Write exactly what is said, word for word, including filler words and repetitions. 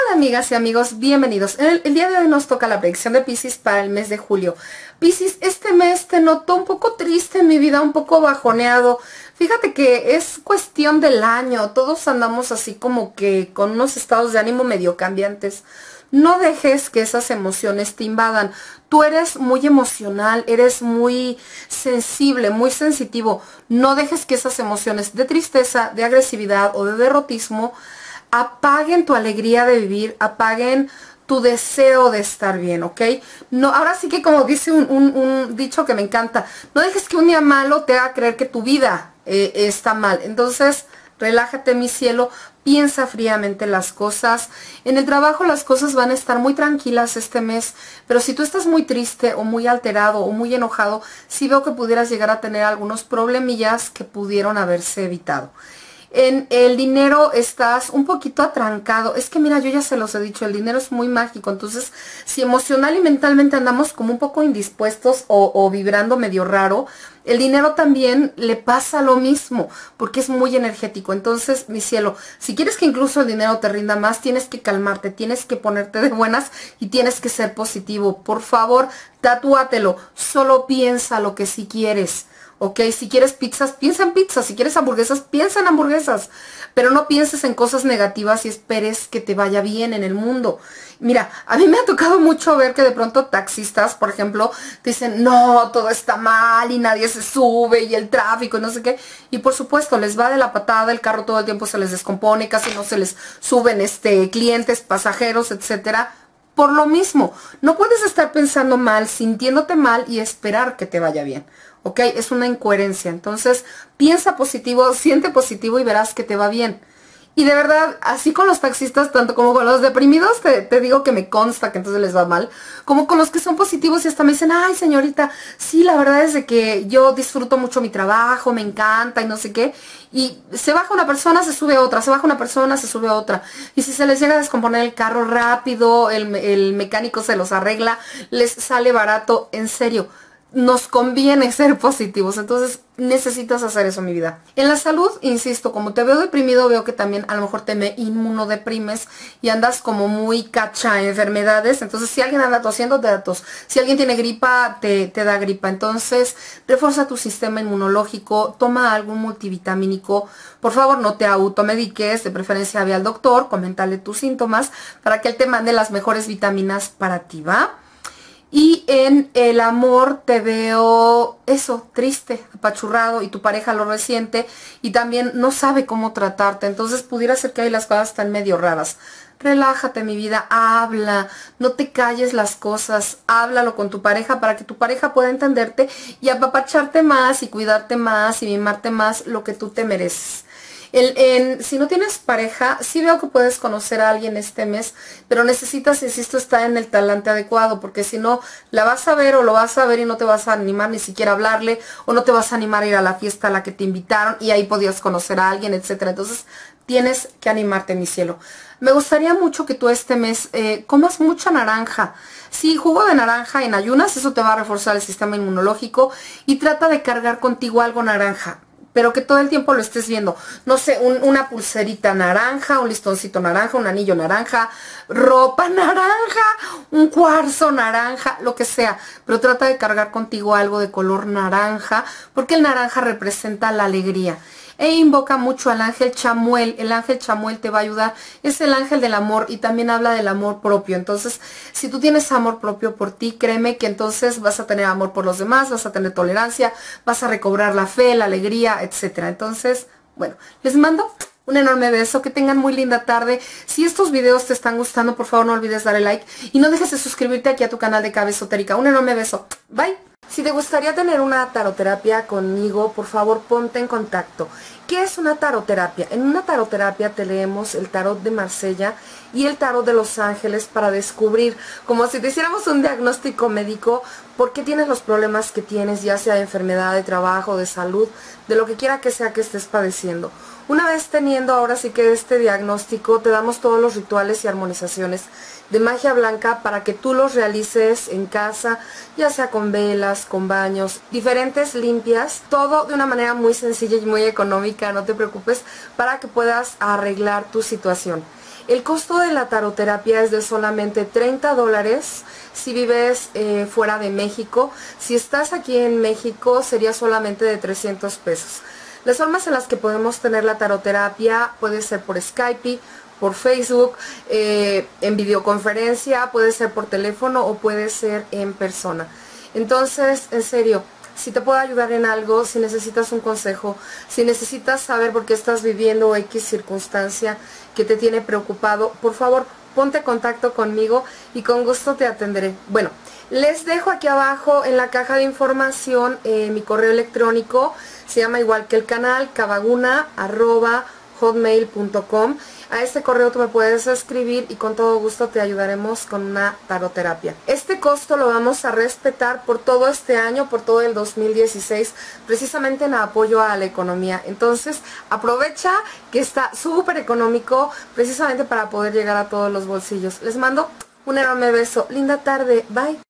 Hola amigas y amigos, bienvenidos. El, el día de hoy nos toca la predicción de Piscis para el mes de julio. Piscis, este mes te noto un poco triste en mi vida, un poco bajoneado. Fíjate que es cuestión del año, todos andamos así como que con unos estados de ánimo medio cambiantes. No dejes que esas emociones te invadan. Tú eres muy emocional, eres muy sensible, muy sensitivo. No dejes que esas emociones de tristeza, de agresividad o de derrotismo apaguen tu alegría de vivir, apaguen tu deseo de estar bien, ¿ok? No, ahora sí que como dice un, un, un dicho que me encanta, no dejes que un día malo te haga creer que tu vida eh, está mal. Entonces, relájate, mi cielo, piensa fríamente las cosas. En el trabajo las cosas van a estar muy tranquilas este mes, pero si tú estás muy triste o muy alterado o muy enojado, sí veo que pudieras llegar a tener algunos problemillas que pudieron haberse evitado. En el dinero estás un poquito atrancado. Es que mira, yo ya se los he dicho, el dinero es muy mágico. Entonces, si emocional y mentalmente andamos como un poco indispuestos o, o vibrando medio raro, el dinero también le pasa lo mismo, porque es muy energético. Entonces, mi cielo, si quieres que incluso el dinero te rinda más, tienes que calmarte, tienes que ponerte de buenas y tienes que ser positivo. Por favor, tatúatelo. Solo piensa lo que sí quieres. Ok, si quieres pizzas, piensa en pizzas. Si quieres hamburguesas, piensa en hamburguesas. Pero no pienses en cosas negativas y esperes que te vaya bien en el mundo. Mira, a mí me ha tocado mucho ver que de pronto taxistas, por ejemplo, te dicen, no, todo está mal y nadie se sube y el tráfico y no sé qué. Y por supuesto, les va de la patada, el carro todo el tiempo se les descompone, casi no se les suben este, clientes, pasajeros, etcétera. Por lo mismo, no puedes estar pensando mal, sintiéndote mal y esperar que te vaya bien. ¿Ok? Es una incoherencia. Entonces, piensa positivo, siente positivo y verás que te va bien. Y de verdad, así con los taxistas, tanto como con los deprimidos, te, te digo que me consta que entonces les va mal, como con los que son positivos y hasta me dicen, ay señorita, sí, la verdad es de que yo disfruto mucho mi trabajo, me encanta y no sé qué. Y se baja una persona, se sube otra, se baja una persona, se sube otra. Y si se les llega a descomponer el carro rápido, el, el mecánico se los arregla, les sale barato, en serio. Nos conviene ser positivos, entonces necesitas hacer eso, mi vida. En la salud, insisto, como te veo deprimido, veo que también a lo mejor te me inmunodeprimes y andas como muy cacha enfermedades. Entonces, si alguien anda tosiendo, te da tos. Si alguien tiene gripa, te, te da gripa. Entonces, refuerza tu sistema inmunológico, toma algún multivitamínico. Por favor, no te automediques, de preferencia ve al doctor, coméntale tus síntomas para que él te mande las mejores vitaminas para ti, ¿va? Y en el amor te veo eso, triste, apachurrado y tu pareja lo resiente y también no sabe cómo tratarte. Entonces pudiera ser que ahí las cosas están medio raras. Relájate, mi vida, habla, no te calles las cosas, háblalo con tu pareja para que tu pareja pueda entenderte y apapacharte más y cuidarte más y mimarte más lo que tú te mereces. El, en, si no tienes pareja, sí veo que puedes conocer a alguien este mes, pero necesitas, insisto, estar en el talante adecuado, porque si no, la vas a ver o lo vas a ver y no te vas a animar ni siquiera a hablarle, o no te vas a animar a ir a la fiesta a la que te invitaron y ahí podías conocer a alguien, etcétera. Entonces, tienes que animarte, mi cielo. Me gustaría mucho que tú este mes eh, comas mucha naranja. Sí, jugo de naranja en ayunas, eso te va a reforzar el sistema inmunológico y trata de cargar contigo algo naranja, pero que todo el tiempo lo estés viendo. No sé, un, una pulserita naranja, un listoncito naranja, un anillo naranja, ropa naranja, un cuarzo naranja, lo que sea. Pero trata de cargar contigo algo de color naranja, porque el naranja representa la alegría. E invoca mucho al ángel Chamuel. El ángel Chamuel te va a ayudar. Es el ángel del amor y también habla del amor propio. Entonces, si tú tienes amor propio por ti, créeme que entonces vas a tener amor por los demás, vas a tener tolerancia, vas a recobrar la fe, la alegría, etcétera. Entonces, bueno, les mando un enorme beso, que tengan muy linda tarde. Si estos videos te están gustando, por favor no olvides darle like y no dejes de suscribirte aquí a tu canal de Cabeza Esotérica. Un enorme beso. Bye. Si te gustaría tener una taroterapia conmigo, por favor ponte en contacto. ¿Qué es una taroterapia? En una taroterapia te leemos el tarot de Marsella y el tarot de los ángeles para descubrir, como si te hiciéramos un diagnóstico médico, por qué tienes los problemas que tienes, ya sea de enfermedad, de trabajo, de salud, de lo que quiera que sea que estés padeciendo. Una vez teniendo ahora sí que este diagnóstico, te damos todos los rituales y armonizaciones de magia blanca para que tú los realices en casa, ya sea con velas, con baños, diferentes limpias, todo de una manera muy sencilla y muy económica, no te preocupes, para que puedas arreglar tu situación. El costo de la taroterapia es de solamente treinta dólares si vives eh, fuera de México. Si estás aquí en México sería solamente de trescientos pesos. Las formas en las que podemos tener la taroterapia puede ser por Skype, por Facebook, eh, en videoconferencia, puede ser por teléfono o puede ser en persona. Entonces, en serio, si te puedo ayudar en algo, si necesitas un consejo, si necesitas saber por qué estás viviendo X circunstancia que te tiene preocupado, por favor, ponte en contacto conmigo y con gusto te atenderé. Bueno, les dejo aquí abajo en la caja de información eh, mi correo electrónico, se llama igual que el canal, cavaguna arroba hotmail punto com. A este correo tú me puedes escribir y con todo gusto te ayudaremos con una taroterapia. Este costo lo vamos a respetar por todo este año, por todo el dos mil dieciséis, precisamente en apoyo a la economía. Entonces, aprovecha que está súper económico, precisamente para poder llegar a todos los bolsillos. Les mando un enorme beso. Linda tarde. Bye.